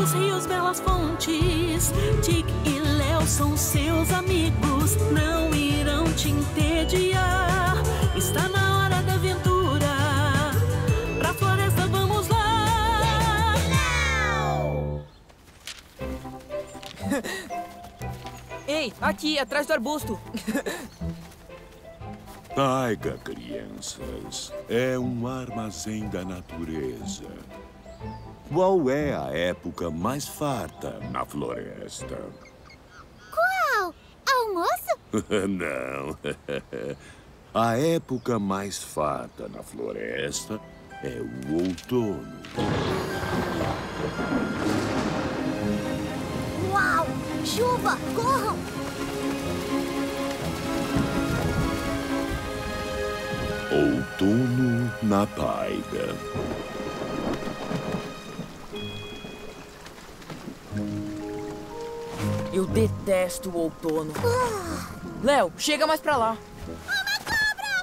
Belos rios, belas fontes, Tic e Léo são seus amigos, não irão te entediar. Está na hora da aventura, pra floresta vamos lá. Ei, aqui, atrás do arbusto. Taiga, crianças, é um armazém da natureza. Qual é a época mais farta na floresta? Qual? Almoço? Não. A época mais farta na floresta é o outono. Uau! Chuva! Corram! Outono na taiga. Eu detesto o outono. Léo, chega mais pra lá. Uma cobra!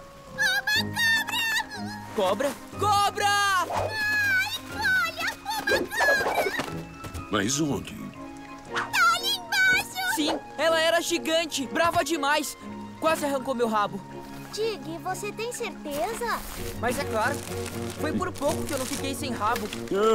Uma cobra! Cobra? Cobra! Ai, olha! Uma cobra! Mas onde? Tá ali embaixo! Sim, ela era gigante, brava demais. Quase arrancou meu rabo. Tig, você tem certeza? Mas é claro, foi por pouco que eu não fiquei sem rabo.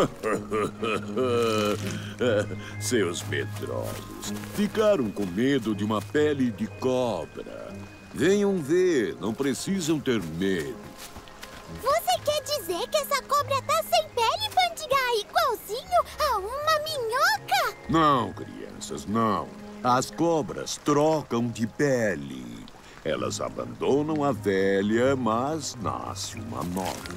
Seus medrosos ficaram com medo de uma pele de cobra. Venham ver, não precisam ter medo. Você quer dizer que essa cobra tá sem pele, Pandiga, igualzinho a uma minhoca? Não, crianças, não. As cobras trocam de pele. Elas abandonam a velha, mas nasce uma nova.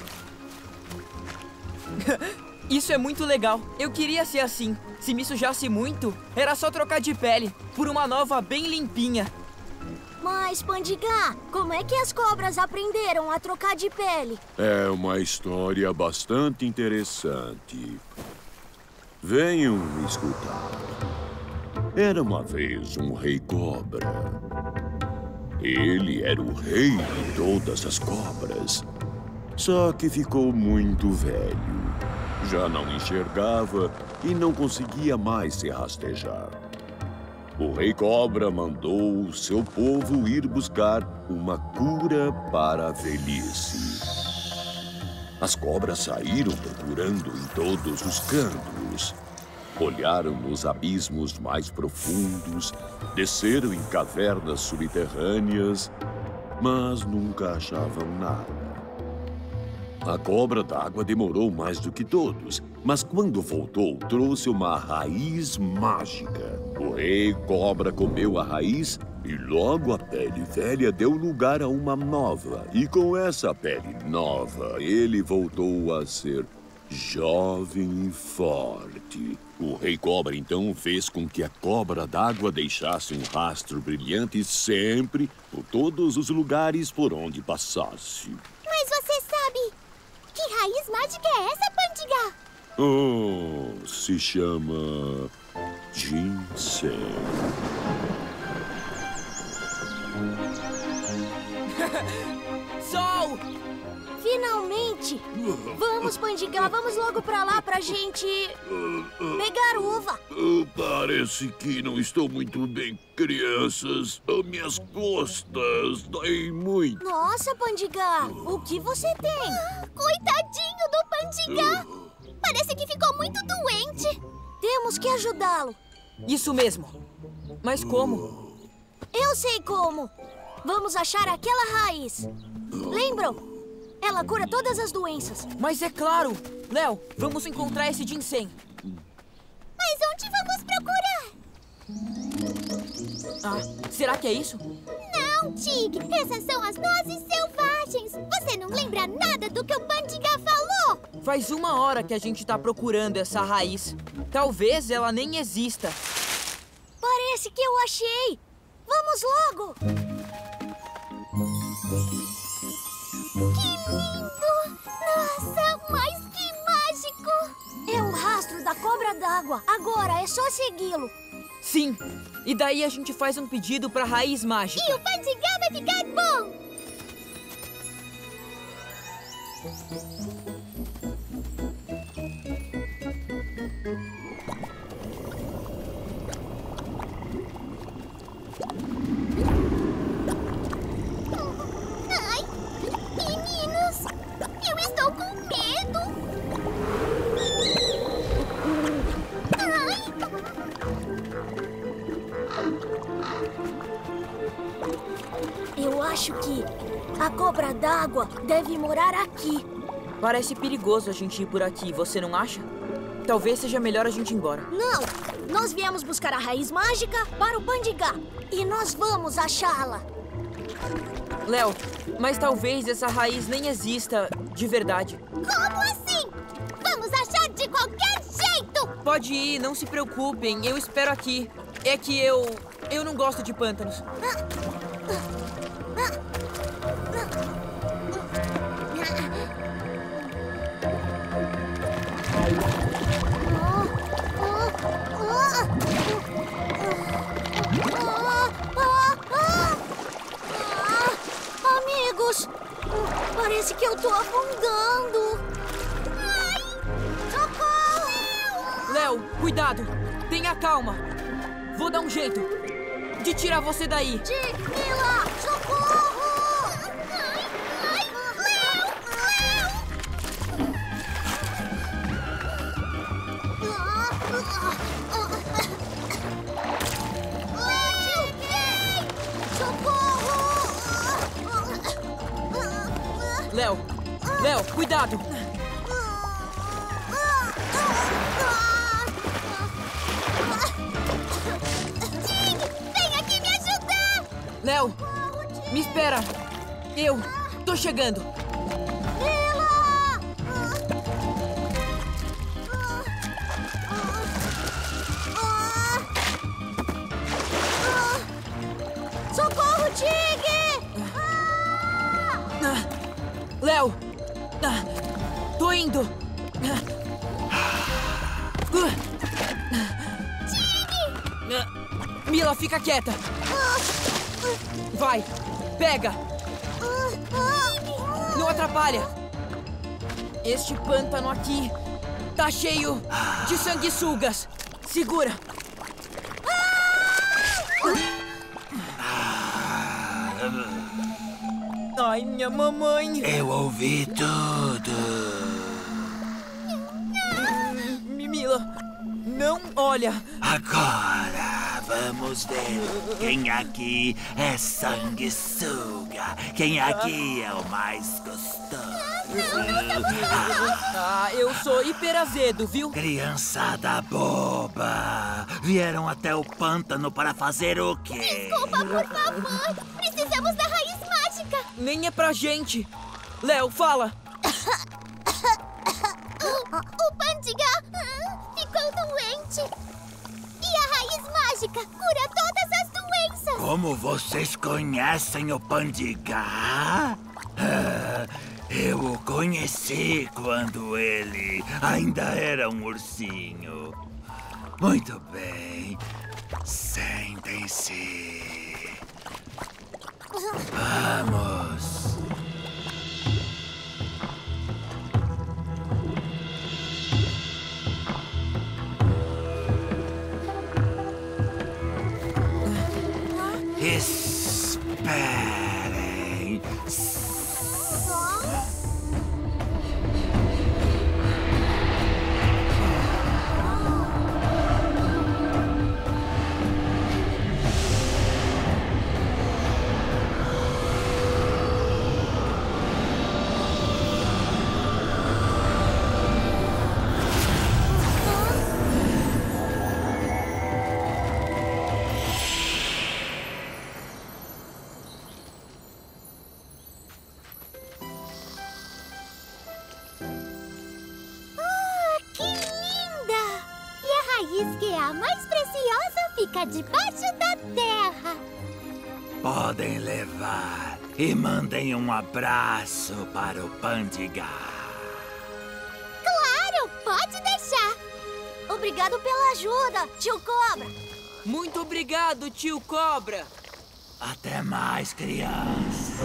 Isso é muito legal. Eu queria ser assim. Se me sujasse muito, era só trocar de pele por uma nova bem limpinha. Mas, Pandiga, como é que as cobras aprenderam a trocar de pele? É uma história bastante interessante. Venham me escutar. Era uma vez um rei cobra. Ele era o rei de todas as cobras. Só que ficou muito velho. Já não enxergava e não conseguia mais se rastejar. O rei cobra mandou o seu povo ir buscar uma cura para a velhice. As cobras saíram procurando em todos os cantos. Olharam nos abismos mais profundos, desceram em cavernas subterrâneas, mas nunca achavam nada. A cobra d'água demorou mais do que todos, mas quando voltou, trouxe uma raiz mágica. O rei cobra comeu a raiz e logo a pele velha deu lugar a uma nova. E com essa pele nova, ele voltou a ser jovem e forte. O rei cobra então fez com que a cobra d'água deixasse um rastro brilhante sempre por todos os lugares por onde passasse. Mas você sabe que raiz mágica é essa, Pandiga? Oh, se chama ginseng. Sol! Finalmente! Vamos, Pandiga, vamos logo pra lá pra gente pegar uva. Parece que não estou muito bem, crianças. Minhas costas doem muito. Nossa, Pandiga, o que você tem? Coitadinho do Pandiga! Parece que ficou muito doente. Temos que ajudá-lo. Isso mesmo. Mas como? Eu sei como. Vamos achar aquela raiz. Lembram? Ela cura todas as doenças. Mas é claro! Léo, vamos encontrar esse ginseng. Mas onde vamos procurar? Ah, será que é isso? Não, Tig. Essas são as nozes selvagens. Você não lembra nada do que o Pandiga falou? Faz 1 hora que a gente tá procurando essa raiz. Talvez ela nem exista. Parece que eu achei. Vamos logo. Que lindo! Nossa, mas que mágico! É o rastro da cobra d'água. Agora é só segui-lo. Sim! E daí a gente faz um pedido pra raiz mágica. E o Pandiga vai ficar bom! acho que a cobra d'água deve morar aqui. Parece perigoso a gente ir por aqui, você não acha? Talvez seja melhor a gente ir embora. Não! Nós viemos buscar a raiz mágica para o Pandigá. E nós vamos achá-la. Léo, mas talvez essa raiz nem exista de verdade. Como assim? Vamos achar de qualquer jeito! Pode ir, não se preocupem, eu espero aqui. É que eu não gosto de pântanos. Amigos, parece que eu tô afundando. Ai, socorro! Léo, cuidado! Tenha calma! Vou dar um jeito de tirar você daí. Mila, socorro! Ai, Léo! Léo! Léo, cuidado! Vem aqui me ajudar! Léo, me espera! Eu tô chegando! Mila! Socorro, Tig! Léo! Tô indo! Mila, fica quieta! Vai! Pega! Não atrapalha! Este pântano aqui tá cheio de sanguessugas! Segura! Ai, minha mamãe! Eu ouvi tudo. Mila, não olha! Agora vamos ver quem aqui é sanguessuga. Quem aqui é o mais gostoso. Ah, eu sou hiperazedo, viu? Criançada boba. Vieram até o pântano para fazer o quê? Desculpa, por favor! Precisamos da raiz mágica! Nem é pra gente! Léo, fala! O Pandigá ficou doente! E a raiz mágica cura todas as doenças! Como vocês conhecem o Pandigá? Eu o conheci quando ele ainda era um ursinho. Muito bem. Sentem-se. Vamos. Esperem. Que é a mais preciosa fica debaixo da terra. Podem levar e mandem um abraço para o Pandigá. Claro, pode deixar. Obrigado pela ajuda, tio Cobra. Muito obrigado, tio Cobra! Até mais, crianças.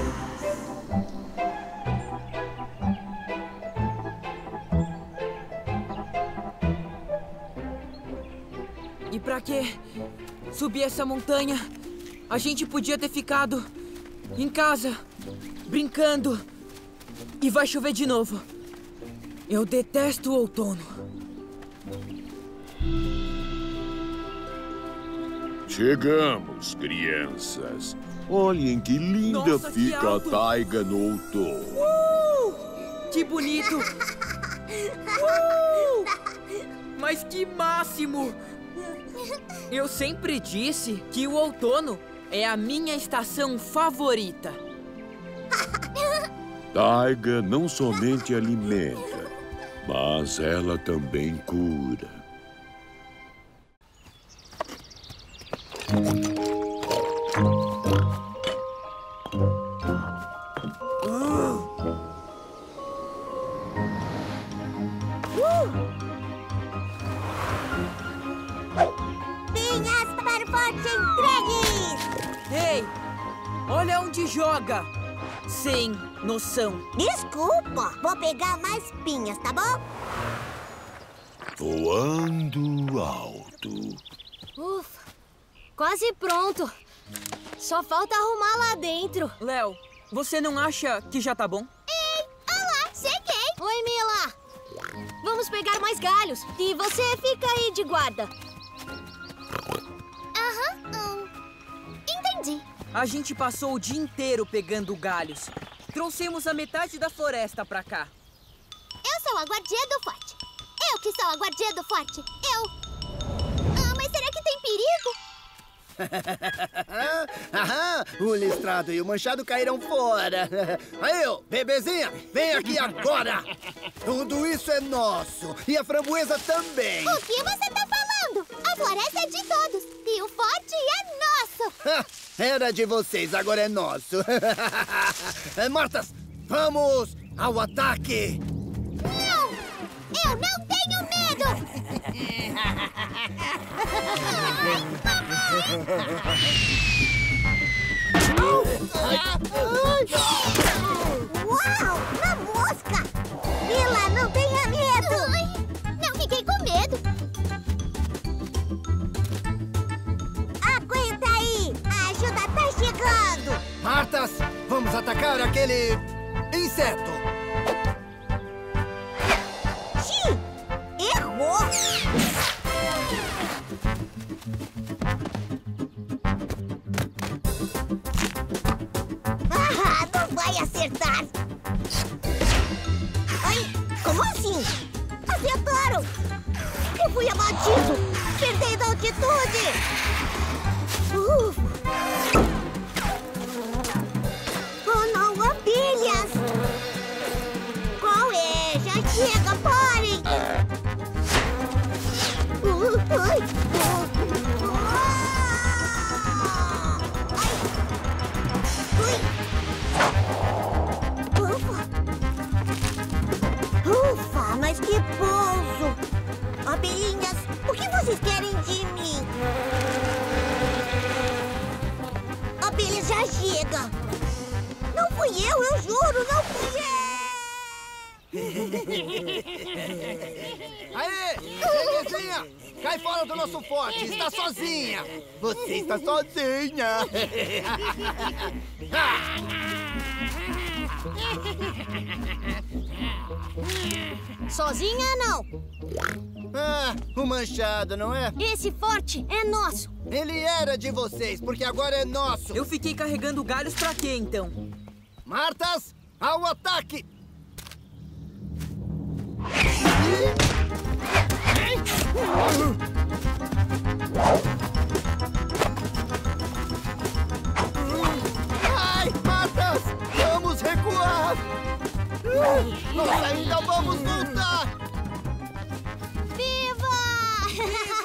E pra quê? Subir essa montanha? A gente podia ter ficado em casa, brincando. E vai chover de novo. Eu detesto o outono. Chegamos, crianças. Olhem que linda. Nossa, que fica alto. a taiga no outono. Que bonito! Mas que máximo! Eu sempre disse que o outono é a minha estação favorita. Taiga não somente alimenta, mas ela também cura. Pinhas para o forte entregues! Ei! Olha onde joga! Sem noção. Desculpa, vou pegar mais pinhas, tá bom? Voando alto. Ufa, quase pronto. Só falta arrumar lá dentro. Léo, você não acha que já tá bom? Ei, olá, cheguei. Oi, Mila. Vamos pegar mais galhos e você fica aí de guarda. Entendi. A gente passou o dia inteiro pegando galhos. Trouxemos a metade da floresta pra cá. Eu sou a guardiã do forte. Eu que sou a guardiã do forte. Eu. Mas será que tem perigo? Aham, o listrado e o manchado caíram fora. Aí, ô, bebezinha, vem aqui agora. Tudo isso é nosso. E a framboesa também. O que você tá falando? A floresta é de todos. E o forte é nosso. Era de vocês, agora é nosso. Martas, vamos ao ataque. Não! Eu não tenho medo! Uau! Uma mosca! Mila, não tenha medo! Não fiquei com medo! Aguenta aí! A ajuda tá chegando! Martas, vamos atacar aquele inseto. Errou! Não vai acertar! Ai, como assim? Acertaram! Eu fui abatido! Perdendo a altitude! Oh não, abelhas! Qual é? Já chega, parem! Ufa, mas que pouso! Abelhinhas, o que vocês querem de mim? Abelhas, já chega! Não fui eu juro, não fui eu! Aê, bebezinha, cai fora do nosso forte. Está sozinha. Você está sozinha. Sozinha, não. O manchado, não é? Esse forte é nosso. Ele era de vocês, porque agora é nosso. Eu fiquei carregando galhos pra quê, então? Martas, ao ataque! Ai, Martas! Vamos recuar! Nós ainda vamos lutar! Viva!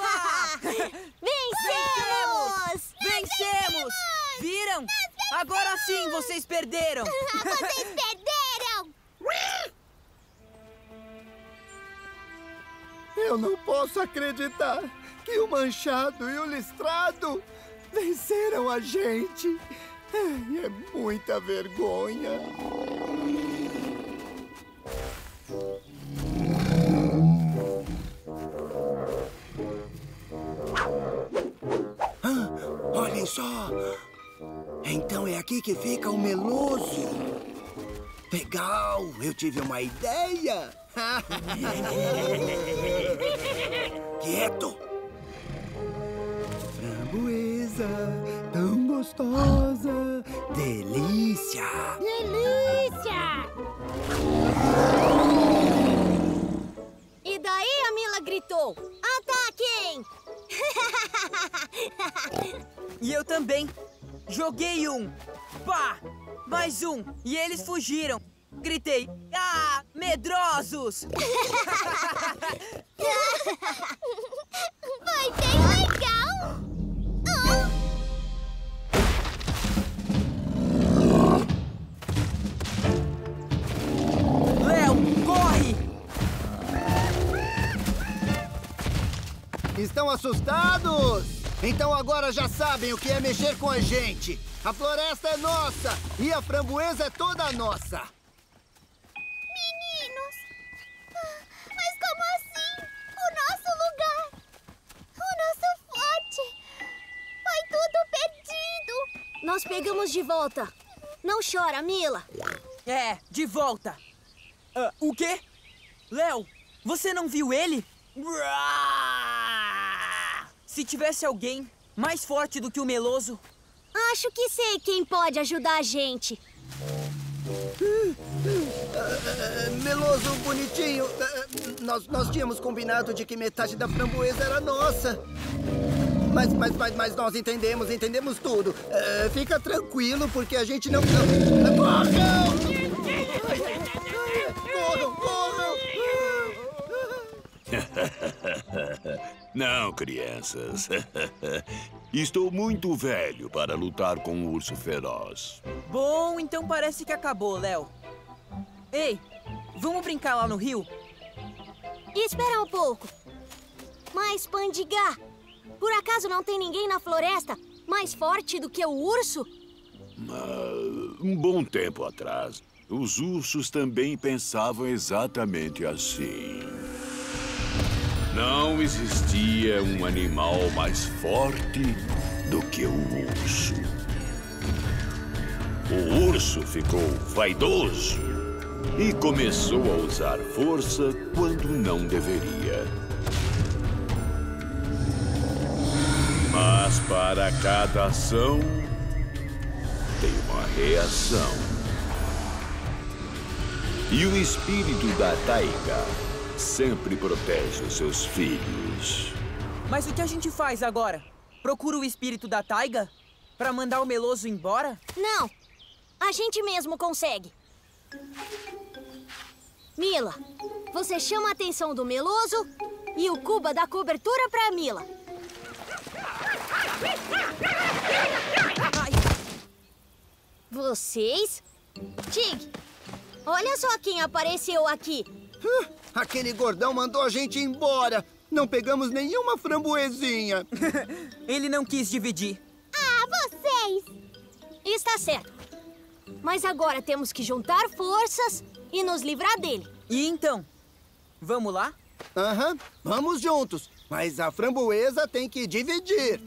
Vencemos! Vencemos! Viram? Agora sim vocês perderam! Vocês perderam! Eu não posso acreditar que o manchado e o listrado venceram a gente. É muita vergonha. Olhem só! Então é aqui que fica o meloso. Legal! Eu tive uma ideia! Quieto! Framboesa. tão gostosa. Delícia! Delícia! E daí a Mila gritou: ataquem! E eu também. Joguei um. Pá! Mais um. E eles fugiram. Gritei: ah, medrosos! Foi bem legal! Léo, corre! Estão assustados? Então agora já sabem o que é mexer com a gente. A floresta é nossa e a framboesa é toda nossa. Meninos! Mas como assim? O nosso lugar! O nosso forte! Foi tudo perdido! Nós pegamos de volta. Não chora, Mila. É, de volta. O quê? Léo, você não viu ele? Se tivesse alguém mais forte do que o Meloso... Acho que sei quem pode ajudar a gente. Meloso, bonitinho, nós tínhamos combinado de que metade da framboesa era nossa. Mas nós entendemos tudo. Fica tranquilo, porque a gente não... Corram! Corram! Não, crianças. Estou muito velho para lutar com um urso feroz. Bom, então parece que acabou, Léo. Ei, vamos brincar lá no rio? Espera um pouco. Mas, Pandigá, por acaso não tem ninguém na floresta mais forte do que o urso? Um bom tempo atrás, os ursos também pensavam exatamente assim. Não existia um animal mais forte do que o urso. O urso ficou vaidoso e começou a usar força quando não deveria. Mas para cada ação, tem uma reação. E o espírito da taiga sempre protege os seus filhos. Mas o que a gente faz agora? Procura o espírito da taiga? Pra mandar o Meloso embora? Não, a gente mesmo consegue. Mila, você chama a atenção do Meloso e o Cuba dá cobertura pra Mila. Ai. Vocês? Tig, olha só quem apareceu aqui. Aquele gordão mandou a gente embora. Não pegamos nenhuma framboesinha. Ele não quis dividir. Ah, vocês! Está certo. Mas agora temos que juntar forças e nos livrar dele. E então? Vamos lá? Aham, vamos juntos. Mas a framboesa tem que dividir.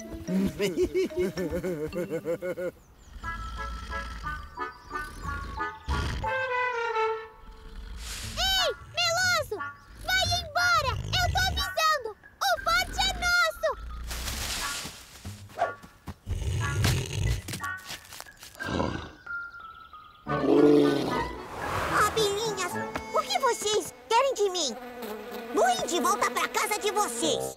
Ei, Meloso! Vai embora! Eu tô avisando! O forte é nosso! Abelhinhas, o que vocês querem de mim? Voem de volta pra casa de vocês!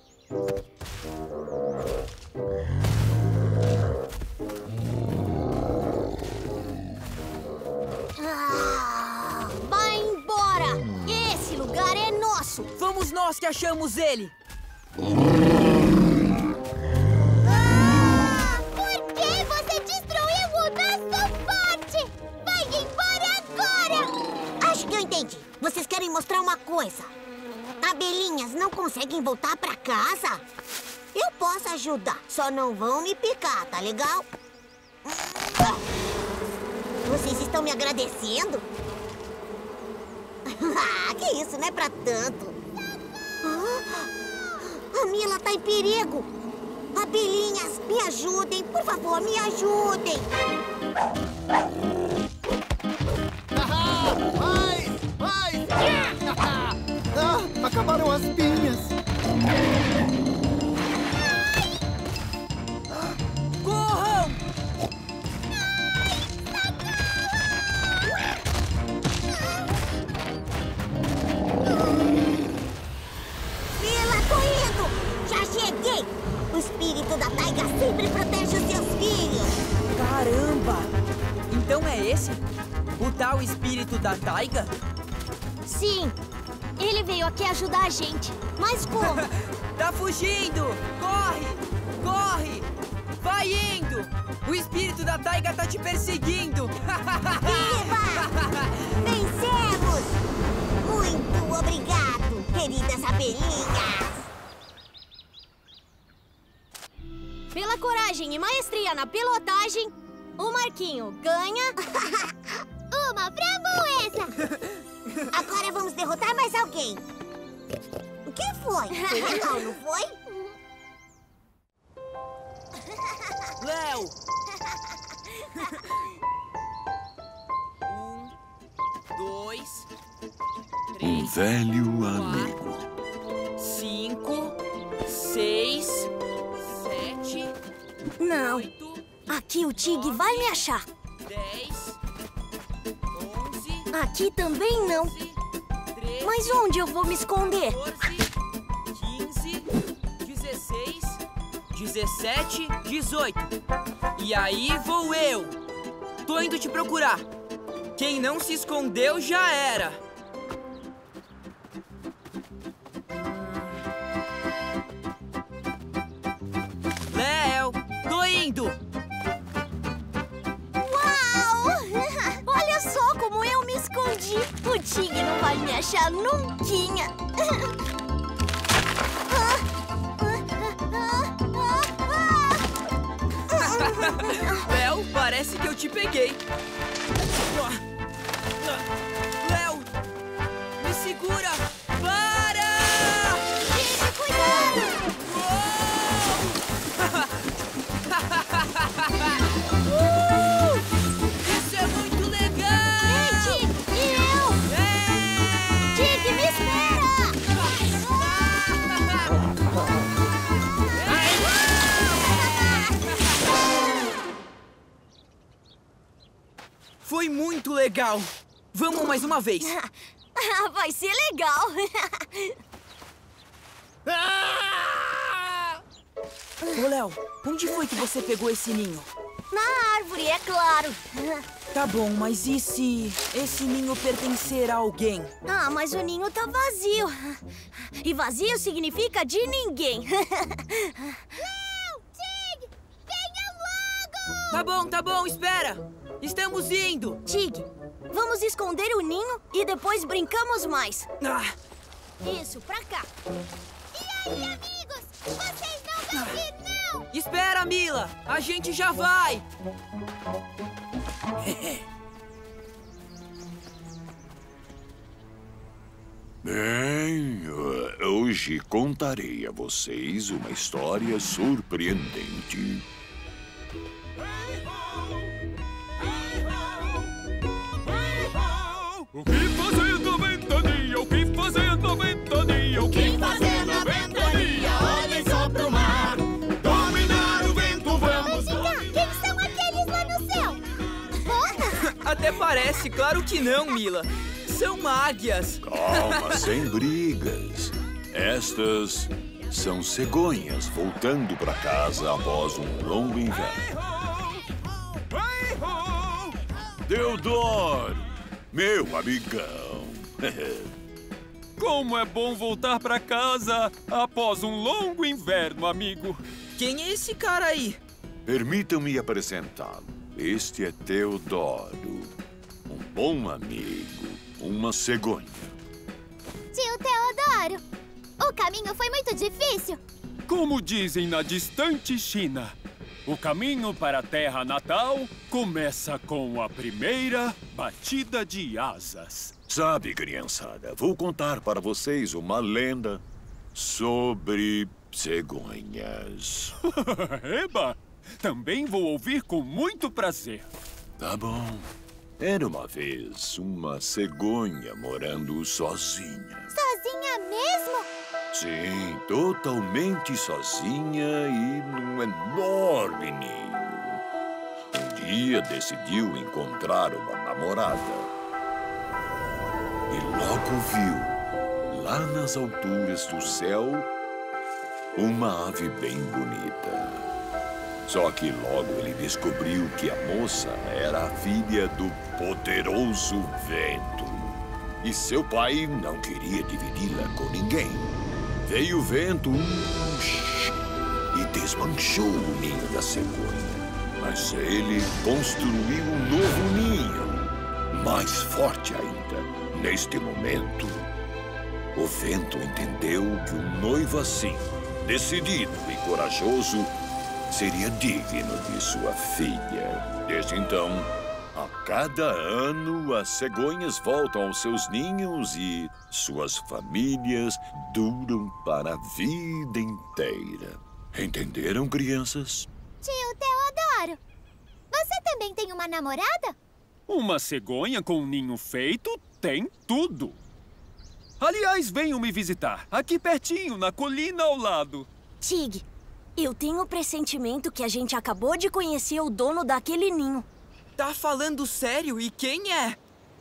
Vai embora! Esse lugar é nosso! Fomos nós que achamos ele! Por que você destruiu o nosso forte? Vai embora agora! Acho que eu entendi. Vocês querem mostrar uma coisa. Abelhinhas não conseguem voltar pra casa? Eu posso ajudar, só não vão me picar, tá legal? Vocês estão me agradecendo? Ah, que isso, não é pra tanto. A Mila tá em perigo. Abelhinhas, me ajudem, por favor, me ajudem. Mais! Acabaram as pinhas. Opa! Então é esse? O tal espírito da taiga? Sim, ele veio aqui ajudar a gente. Mas como? Tá fugindo! Corre! Corre! Vai indo! O espírito da taiga tá te perseguindo! Viva! Vencemos! Muito obrigado, queridas abelhinhas! Pela coragem e maestria na pilotagem, o Marquinho ganha... Uma framboesa! Agora vamos derrotar mais alguém. O que foi? Foi legal, não foi? Léo! 1, 2, 3, velho amigo. 5, 6, 7, Não, 8, aqui o Tig vai me achar. 10, 11, Aqui também não. 13, Mas onde eu vou me esconder? 14, 15, 16, 17, 18. E aí vou eu. Tô indo te procurar. Quem não se escondeu já era. Léo, tô indo. Uau! Olha só como eu me escondi. O Tig não vai me achar nunquinha. Léo, parece que eu te peguei. Léo, me segura. Para! Tig, cuidado! Isso é muito legal! Ei, Tig, e eu? Tig, me espera! Foi muito legal! Vamos mais uma vez! Vai ser legal! Ô, Léo, onde foi que você pegou esse ninho? Na árvore, é claro. Tá bom, mas e se esse ninho pertencer a alguém? Ah, mas o ninho tá vazio. E vazio significa de ninguém. Tig, venha logo! Tá bom, espera! Estamos indo! Tig, vamos esconder o ninho e depois brincamos mais. Ah, Isso, pra cá. E aí, amigos? Vocês não vão vir, não? espera, Mila! A gente já vai! Bem, hoje contarei a vocês uma história surpreendente. O que fazer 90 dias? O que fazer 90 dias? O que fazer 90 dias? Olhem só pro mar. Dominar o vento, vamos. Quem são aqueles lá no céu? Até parece, claro que não, Mila. São águias. Calma, sem brigas. Estas são cegonhas voltando para casa após um longo inverno. Deodoro, meu amigão. Como é bom voltar pra casa após um longo inverno, amigo. Quem é esse cara aí? Permitam-me apresentá-lo. Este é Teodoro, um bom amigo, uma cegonha. Tio Teodoro, o caminho foi muito difícil. Como dizem na distante China, o caminho para a terra natal começa com a primeira batida de asas. Sabe, criançada, vou contar para vocês uma lenda sobre cegonhas. Eba! Também vou ouvir com muito prazer. Tá bom. Era uma vez uma cegonha morando sozinha. Sozinha mesmo? Sim, totalmente sozinha e num enorme ninho. Um dia decidiu encontrar uma namorada. E logo viu, lá nas alturas do céu, uma ave bem bonita. Só que logo ele descobriu que a moça era a filha do poderoso vento. E seu pai não queria dividi-la com ninguém. Veio o vento e desmanchou o ninho da cegonha. Mas ele construiu um novo ninho, mais forte ainda. Neste momento, o vento entendeu que um noivo assim, decidido e corajoso, seria digno de sua filha. Desde então, a cada ano, as cegonhas voltam aos seus ninhos e suas famílias duram para a vida inteira. Entenderam, crianças? Tio Teodoro, você também tem uma namorada? Uma cegonha com um ninho feito tem tudo. Aliás, venham me visitar. Aqui pertinho, na colina ao lado. Tig, eu tenho o pressentimento que a gente acabou de conhecer o dono daquele ninho. Tá falando sério? E quem é?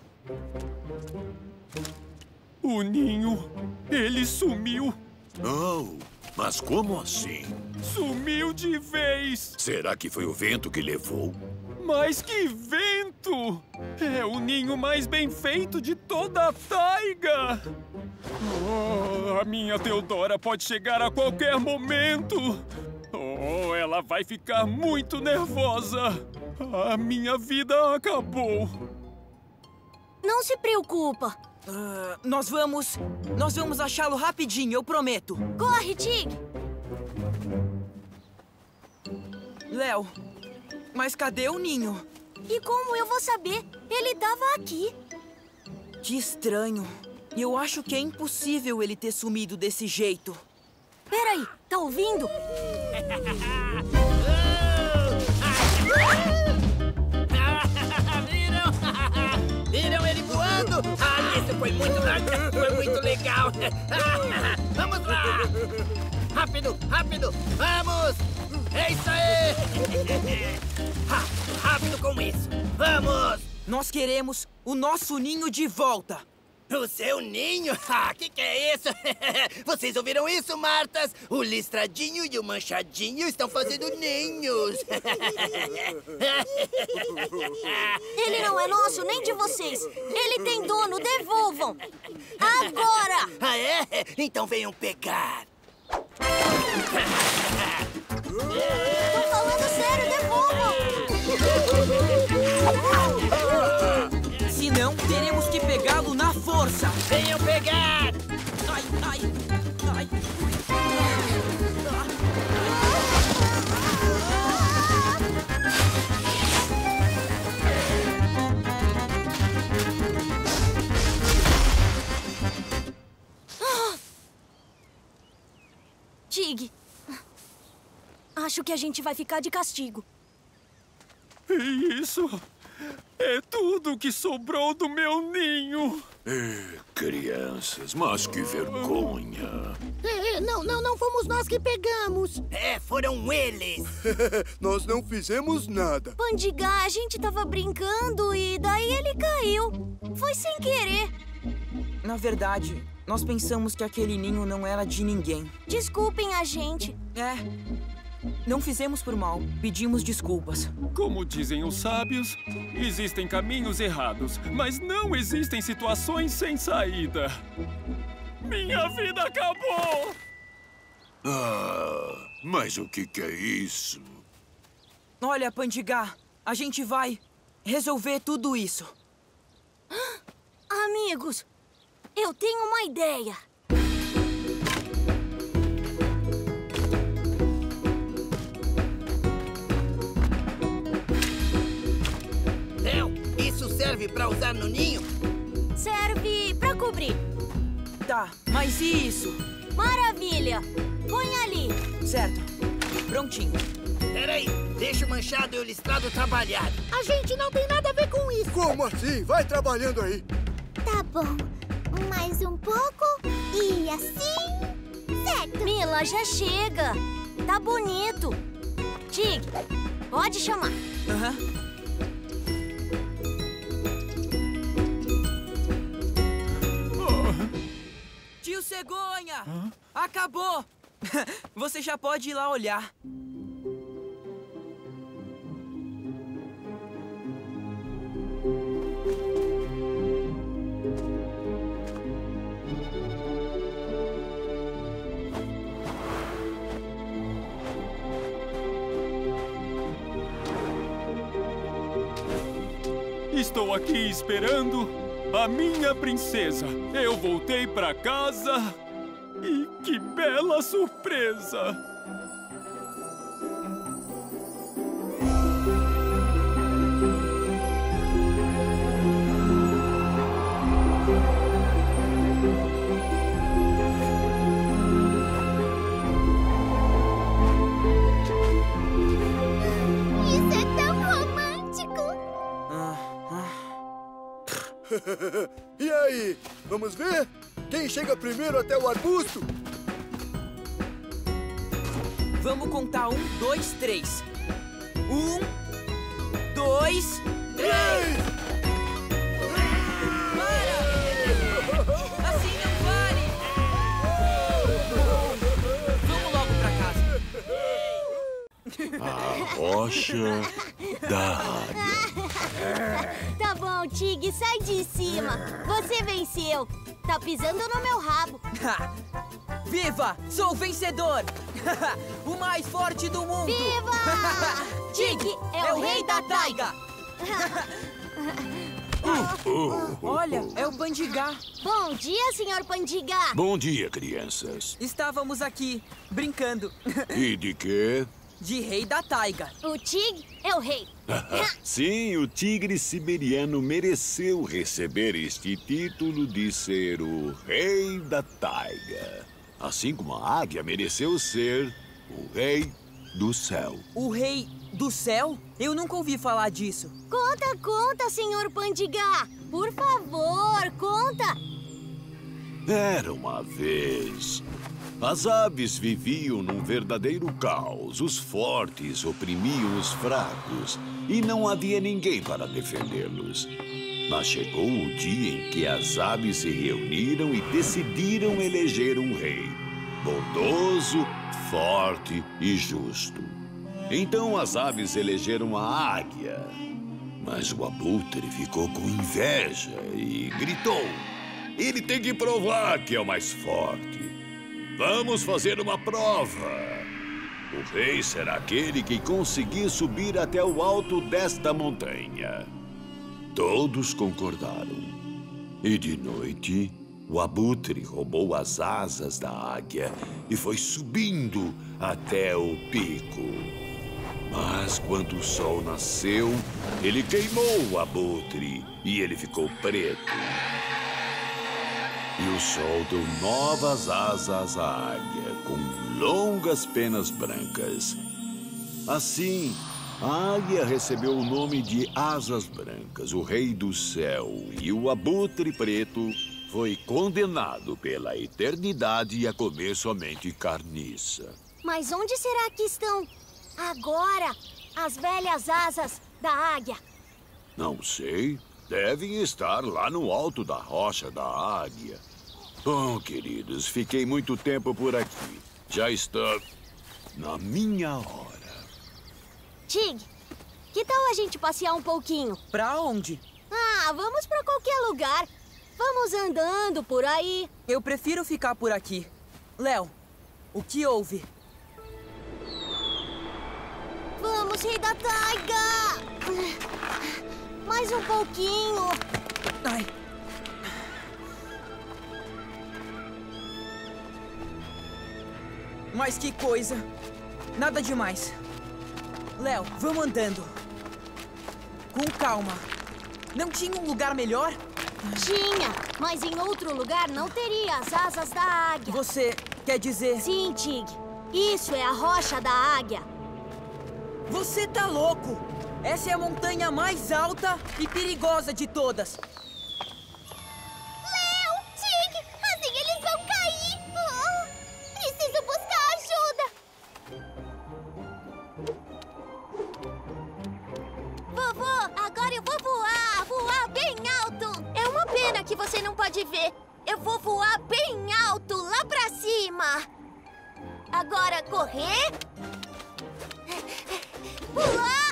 O ninho, ele sumiu. Não, mas como assim? Sumiu de vez. Será que foi o vento que levou? Mas que vento! É o ninho mais bem feito de toda a taiga! Oh, a minha Teodora pode chegar a qualquer momento! Oh, ela vai ficar muito nervosa! A minha vida acabou! Não se preocupa. Nós vamos achá-lo rapidinho, eu prometo. Corre, Tig! Léo, mas cadê o ninho? E como eu vou saber? Ele tava aqui. Que estranho. Eu acho que é impossível ele ter sumido desse jeito. Peraí, tá ouvindo? Viram ele voando? Isso foi muito legal. Vamos lá! Rápido, rápido! Vamos! É isso aí! Rápido com isso! Vamos! Nós queremos o nosso ninho de volta. O seu ninho? Que é isso? Vocês ouviram isso, Martas? O Listradinho e o Manchadinho estão fazendo ninhos. Ele não é nosso, nem de vocês. Ele tem dono, devolvam. Agora! Ah, é? Então venham pegar. Tô falando sério, devolvam. Se não, teremos que pegá-lo na força. Venham pegar! Ai, ai, ai. Tig, acho que a gente vai ficar de castigo. Isso é tudo que sobrou do meu ninho. Crianças, mas que vergonha. Não fomos nós que pegamos. Foram eles. Nós não fizemos nada. Pandigá, a gente tava brincando e daí ele caiu. Foi sem querer. Na verdade, nós pensamos que aquele ninho não era de ninguém. Desculpem a gente. Não fizemos por mal. Pedimos desculpas. Como dizem os sábios, existem caminhos errados, mas não existem situações sem saída. Minha vida acabou! Mas o que é isso? Olha, Pandigá, a gente vai resolver tudo isso. Amigos, eu tenho uma ideia. Isso serve pra usar no ninho? Serve pra cobrir. Tá, mas e isso? Maravilha! Põe ali. Certo. Prontinho. Peraí, deixa o Manchado e o Listrado trabalhar. A gente não tem nada a ver com isso. Como assim? Vai trabalhando aí. Tá bom. Mais um pouco e assim... Certo. Mila, já chega. Tá bonito. Tig, pode chamar. Tio Cegonha! Acabou! Você já pode ir lá olhar. Estou aqui esperando a minha princesa. Eu voltei pra casa e que bela surpresa! Isso é tão romântico! E aí, vamos ver? Quem chega primeiro até o arbusto? Vamos contar 1, 2, 3. 1, 2, 3! Para! Assim não vale! Vamos logo pra casa. A rocha da águia. Tá bom, Tig, sai de cima. Você venceu. Tá pisando no meu rabo. Viva! Sou o vencedor! O mais forte do mundo! Viva! Tig é o rei da taiga. Olha, é o Pandigá. Bom dia, senhor Pandigá. Bom dia, crianças. Estávamos aqui, brincando. E de quê? De rei da taiga. O Tig é o rei. Sim, o tigre siberiano mereceu receber este título de ser o rei da taiga. Assim como a águia mereceu ser o rei do céu. O rei do céu? Eu nunca ouvi falar disso. Conta, senhor Pandigá. Por favor, conta. Era uma vez. As aves viviam num verdadeiro caos. Os fortes oprimiam os fracos e não havia ninguém para defendê-los. Mas chegou o dia em que as aves se reuniram e decidiram eleger um rei. Bondoso, forte e justo. Então as aves elegeram a águia. Mas o abutre ficou com inveja e gritou: ele tem que provar que é o mais forte. Vamos fazer uma prova. O rei será aquele que conseguir subir até o alto desta montanha. Todos concordaram. E de noite, o abutre roubou as asas da águia e foi subindo até o pico. Mas quando o sol nasceu, ele queimou o abutre e ele ficou preto. E o sol deu novas asas à águia, com longas penas brancas. Assim, a águia recebeu o nome de Asas Brancas, o rei do céu, e o abutre preto foi condenado pela eternidade a comer somente carniça. Mas onde será que estão agora as velhas asas da águia? Não sei. Devem estar lá no alto da rocha da águia. Bom, queridos, fiquei muito tempo por aqui. Já está na minha hora. Tig, que tal a gente passear um pouquinho? Pra onde? Ah, vamos pra qualquer lugar. Vamos andando por aí. Eu prefiro ficar por aqui. Léo, o que houve? Vamos, rei da taiga! Mais um pouquinho. Ai. Mas que coisa. Nada demais. Léo, vamos andando. Com calma. Não tinha um lugar melhor? Tinha, mas em outro lugar não teria as asas da águia. Você quer dizer... Sim, Tig. Isso é a rocha da águia. Você tá louco! Essa é a montanha mais alta e perigosa de todas. Léo, Tig, assim eles vão cair. Preciso buscar ajuda. Vovô, agora eu vou voar bem alto. É uma pena que você não pode ver. Eu vou voar bem alto, lá pra cima. Agora correr. Pular.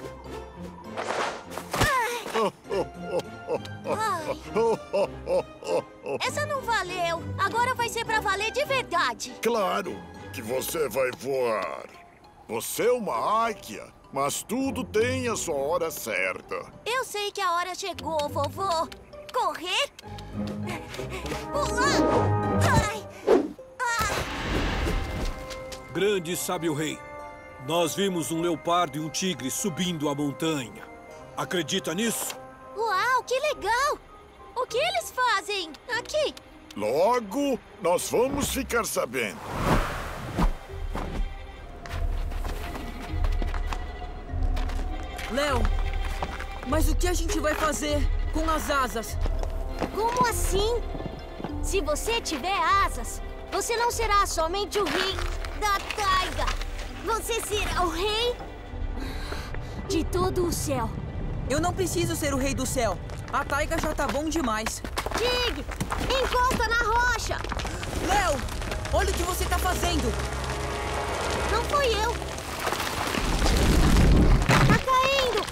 Ai. Essa não valeu. Agora vai ser pra valer de verdade. Claro que você vai voar. Você é uma águia, mas tudo tem a sua hora certa. Eu sei que a hora chegou, vovô. Correr? Pular? Ai! Grande sábio rei, nós vimos um leopardo e um tigre subindo a montanha. Acredita nisso? Uau, que legal! O que eles fazem aqui? Logo, nós vamos ficar sabendo. Léo, mas o que a gente vai fazer com as asas? Como assim? Se você tiver asas, você não será somente o rei da taiga. Você será o rei de todo o céu. Eu não preciso ser o rei do céu. A taiga já tá bom demais. Tig, encosta na rocha. Léo, olha o que você tá fazendo. Não fui eu. Tá caindo.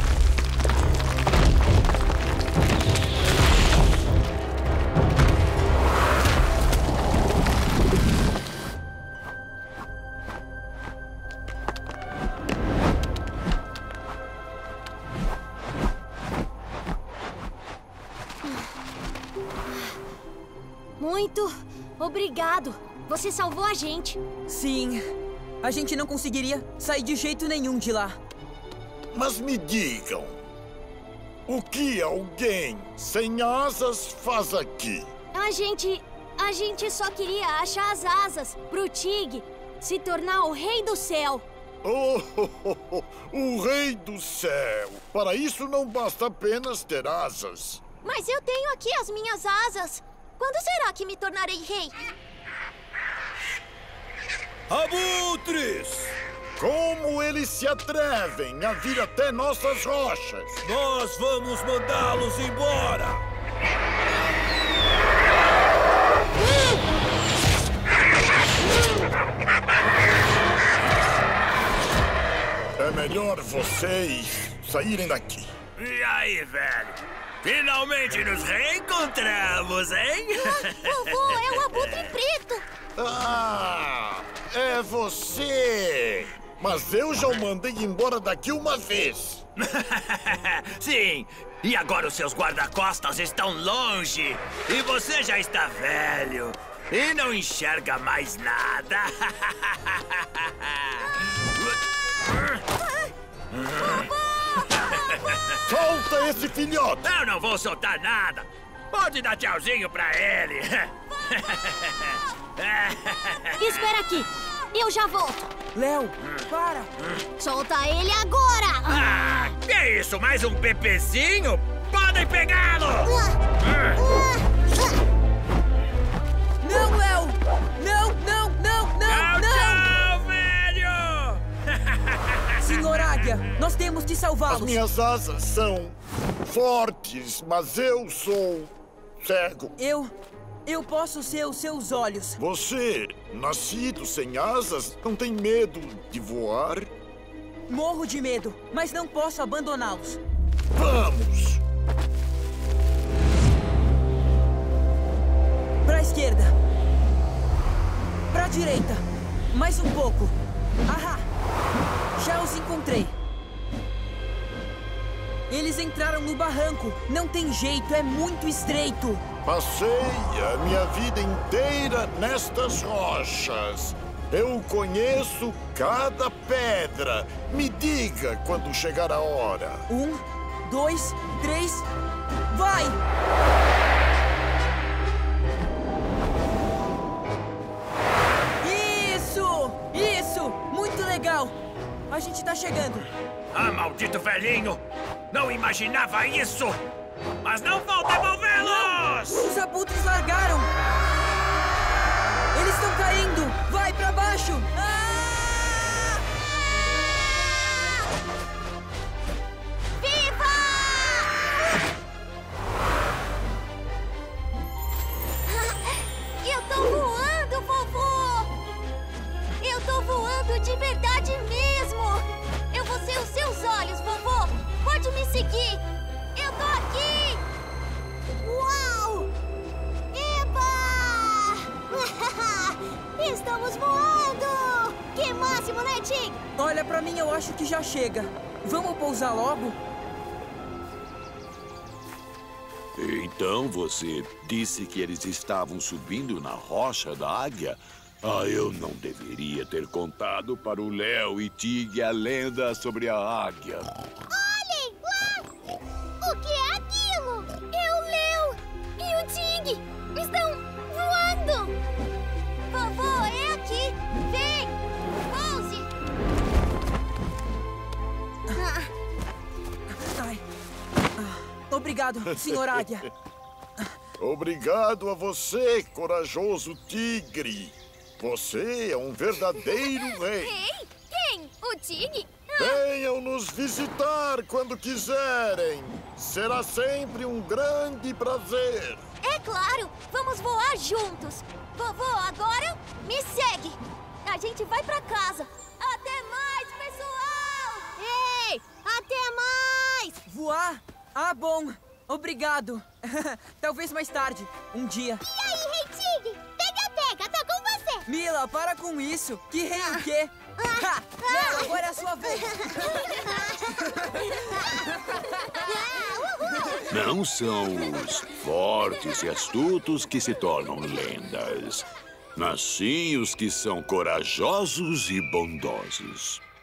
Muito obrigado. Você salvou a gente. Sim. A gente não conseguiria sair de jeito nenhum de lá. Mas me digam, o que alguém sem asas faz aqui? A gente só queria achar as asas pro Tig se tornar o rei do céu. O rei do céu. Para isso não basta apenas ter asas. Mas eu tenho aqui as minhas asas. Quando será que me tornarei rei? Abutres! Como eles se atrevem a vir até nossas rochas? Nós vamos mandá-los embora! É melhor vocês saírem daqui. E aí, velho? Finalmente nos reencontramos, hein? Vovô, é o Abutre Preto. Ah, é você! Mas eu já o mandei embora daqui uma vez. Sim, e agora os seus guarda-costas estão longe. E você já está velho. E não enxerga mais nada. Solta esse filhote! Eu não vou soltar nada. Pode dar tchauzinho pra ele. Espera aqui. Eu já volto. Léo, para. Solta ele agora. Ah, que isso? Mais um bebezinho? Podem pegá-lo! Não, Léo! Não! Tchau, velho! Senhor Águia, nós temos de salvá-los. As minhas asas são fortes, mas eu sou cego. Eu posso ser os seus olhos. Você, nascido sem asas, não tem medo de voar? Morro de medo, mas não posso abandoná-los. Vamos! Pra esquerda. Pra direita. Mais um pouco. Ahá! Já os encontrei. Eles entraram no barranco. Não tem jeito, é muito estreito. Passei a minha vida inteira nestas rochas. Eu conheço cada pedra. Me diga quando chegar a hora. 1, 2, 3, vai! Isso! Muito legal! A gente tá chegando. Ah, maldito velhinho! Não imaginava isso! Mas não vou devolvê-los! Os abutres largaram! Eles estão caindo! Vai pra baixo! Viva! Eu tô voando, vovô! Eu tô voando de verdade mesmo! Eu vou ser os seus olhos, vovô! Pode me seguir! Eu tô aqui! Uau! Eba! Estamos voando! Olha, pra mim eu acho que já chega. Vamos pousar logo? Então você disse que eles estavam subindo na rocha da águia? Ah, eu não deveria ter contado para o Léo e Tig a lenda sobre a águia. Olhem lá! O que é aquilo? É o Léo e o Tig! Estão voando! Vovô, é aqui! Vem! Pouse! Ai. Obrigado, senhor águia. Obrigado a você, corajoso tigre. Você é um verdadeiro rei. Rei? Quem? O Tig? Venham nos visitar quando quiserem. Será sempre um grande prazer. É claro! Vamos voar juntos! Vovô, agora me segue! A gente vai pra casa! Até mais, pessoal! Ei! Até mais! Voar? Ah, bom. Obrigado. Talvez mais tarde. Um dia. E aí, Rei Tig? Pega, tô com você! Mila, para com isso. Que rei o quê? Não, agora é a sua vez. Não são os fortes e astutos que se tornam lendas, mas sim os que são corajosos e bondosos.